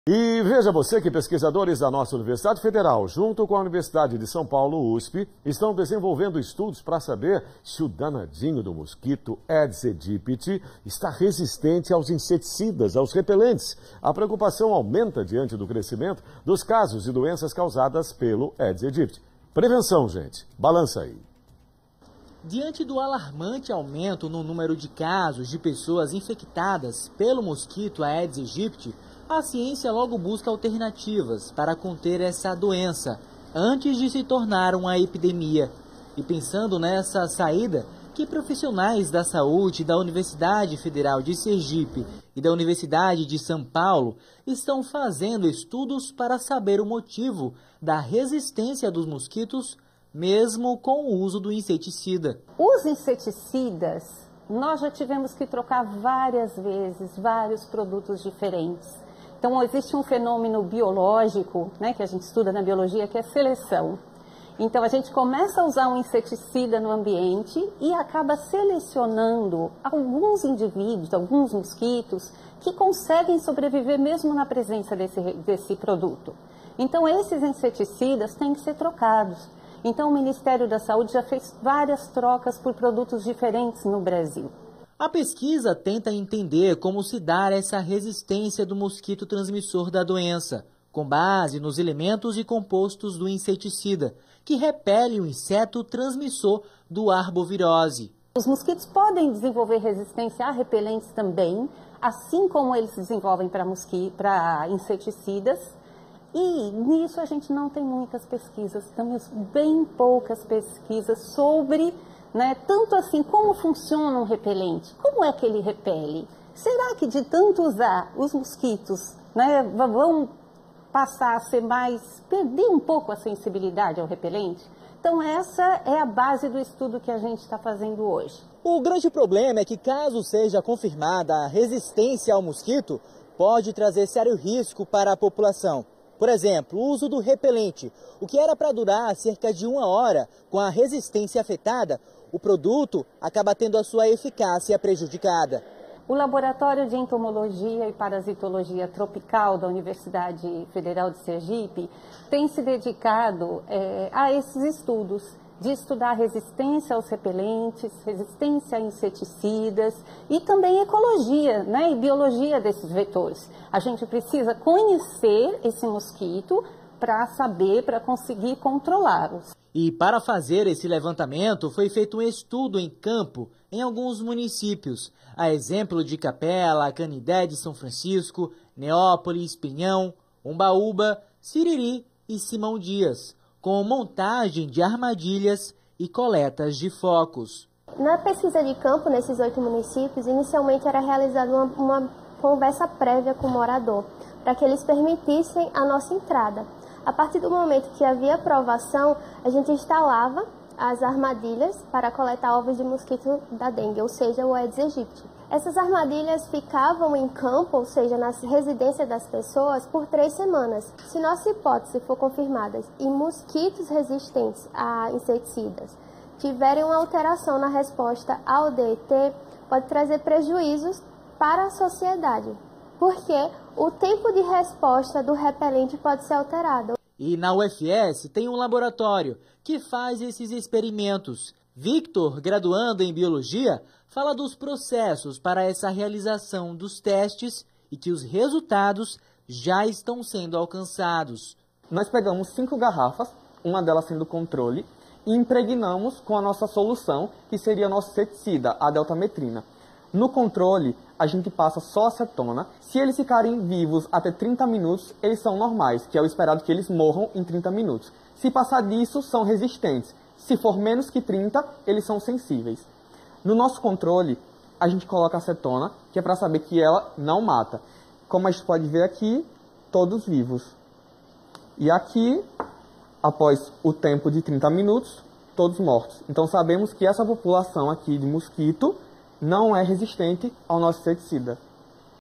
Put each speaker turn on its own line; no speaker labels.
E veja você que pesquisadores da nossa Universidade Federal, junto com a Universidade de São Paulo, USP, estão desenvolvendo estudos para saber se o danadinho do mosquito Aedes aegypti está resistente aos inseticidas, aos repelentes. A preocupação aumenta diante do crescimento dos casos de doenças causadas pelo Aedes aegypti. Prevenção, gente. Balança aí.
Diante do alarmante aumento no número de casos de pessoas infectadas pelo mosquito Aedes aegypti, a ciência logo busca alternativas para conter essa doença antes de se tornar uma epidemia. E pensando nessa saída, que profissionais da saúde da Universidade Federal de Sergipe e da Universidade de São Paulo estão fazendo estudos para saber o motivo da resistência dos mosquitos, mesmo com o uso do inseticida.
Os inseticidas, nós já tivemos que trocar várias vezes, vários produtos diferentes. Então, existe um fenômeno biológico, né, que a gente estuda na biologia, que é seleção. Então, a gente começa a usar um inseticida no ambiente e acaba selecionando alguns indivíduos, alguns mosquitos, que conseguem sobreviver mesmo na presença desse produto. Então, esses inseticidas têm que ser trocados. Então, o Ministério da Saúde já fez várias trocas por produtos diferentes no Brasil.
A pesquisa tenta entender como se dá essa resistência do mosquito transmissor da doença, com base nos elementos e compostos do inseticida, que repele o inseto transmissor do arbovirose.
Os mosquitos podem desenvolver resistência a repelentes também, assim como eles se desenvolvem para inseticidas. E nisso a gente não tem muitas pesquisas, temos bem poucas pesquisas sobre, tanto assim, como funciona um repelente, como é que ele repele. Será que de tanto usar os mosquitos, vão passar a ser perder um pouco a sensibilidade ao repelente? Então essa é a base do estudo que a gente está fazendo hoje.
O grande problema é que caso seja confirmada a resistência ao mosquito, pode trazer sério risco para a população. Por exemplo, o uso do repelente, o que era para durar cerca de 1 hora, com a resistência afetada, o produto acaba tendo a sua eficácia prejudicada.
O Laboratório de Entomologia e Parasitologia Tropical da Universidade Federal de Sergipe tem se dedicado a esses estudos, de estudar resistência aos repelentes, resistência a inseticidas e também ecologia, e biologia desses vetores. A gente precisa conhecer esse mosquito para saber, para conseguir controlá-los.
E para fazer esse levantamento foi feito um estudo em campo em alguns municípios, a exemplo de Capela, Canidé de São Francisco, Neópolis, Pinhão, Umbaúba, Siriri e Simão Dias, com montagem de armadilhas e coletas de focos.
Na pesquisa de campo, nesses 8 municípios, inicialmente era realizada uma conversa prévia com o morador, para que eles permitissem a nossa entrada. A partir do momento que havia aprovação, a gente instalava as armadilhas para coletar ovos de mosquito da dengue, ou seja, o Aedes aegypti. Essas armadilhas ficavam em campo, ou seja, na residência das pessoas, por 3 semanas. Se nossa hipótese for confirmada e mosquitos resistentes a inseticidas tiverem uma alteração na resposta ao DET, pode trazer prejuízos para a sociedade, porque o tempo de resposta do repelente pode ser alterado.
E na UFS tem um laboratório que faz esses experimentos. Victor, graduando em Biologia, fala dos processos para essa realização dos testes e que os resultados já estão sendo alcançados.
Nós pegamos 5 garrafas, uma delas sendo controle, e impregnamos com a nossa solução, que seria nosso inseticida, a deltametrina. No controle, a gente passa só acetona. Se eles ficarem vivos até 30 minutos, eles são normais, que é o esperado que eles morram em 30 minutos. Se passar disso, são resistentes. Se for menos que 30, eles são sensíveis. No nosso controle, a gente coloca acetona, que é para saber que ela não mata. Como a gente pode ver aqui, todos vivos. E aqui, após o tempo de 30 minutos, todos mortos. Então sabemos que essa população aqui de mosquito não é resistente ao nosso inseticida.